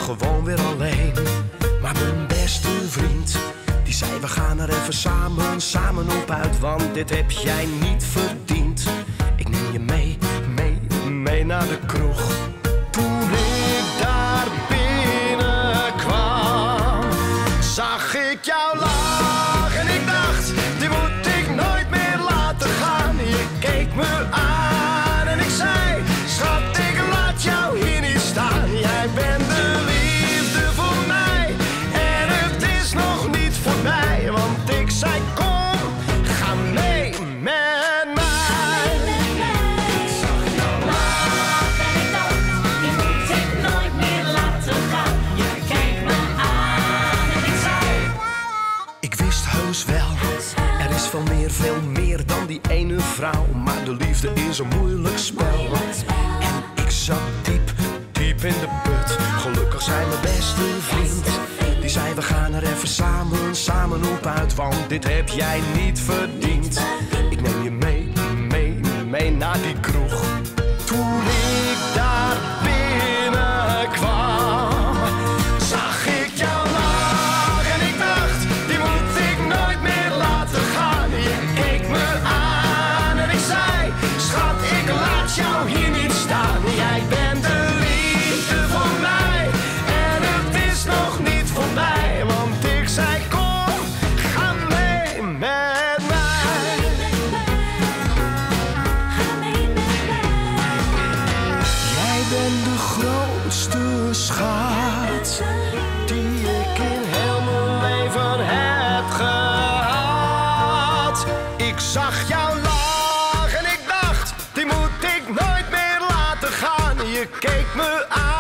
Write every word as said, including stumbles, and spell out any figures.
gewoon weer alleen. Maar mijn beste vriend, die zei we gaan er even samen, samen op uit, want dit heb jij niet verdiend. Ik neem je mee, mee, mee naar de kroeg. Toen ik daar binnenkwam, zag ik jou lachen en ik dacht, die moet ik nooit meer laten gaan. Je keek me aan en ik zei, schat, ik laat jou hier niet staan. Jij bent de liefde voor mij en het is nog niet voorbij, want ik zei kom, ga mee met mij. Ik zag jou lachen en ik dacht, die moet ik nooit meer laten gaan. Je keek me aan en ik zei, ik wist heus wel, er is veel meer, veel meer dan die ene vrouw. Maar de liefde is een moeilijk spel. En ik zat diep, diep in de put. Gelukkig zei mijn beste vriend, die zei we gaan er even samen, samen op uit, want dit heb jij niet verdiend. Ik neem je mee, mee, mee naar die kroeg. Toen ik daar binnenkwam, zag ik jou lachen en ik dacht, die moet ik nooit meer laten gaan. Je keek me aan en ik zei, schat, ik laat jou hier niet staan. Jij bent de liefde voor mij en het is nog niet voorbij, want ik zei kom, ga mee met mij. Jij bent de grootste schat die ik in heel mijn leven heb gehad. Ik zag jou lachen en ik dacht, die moet ik nooit meer laten gaan. Je keek me aan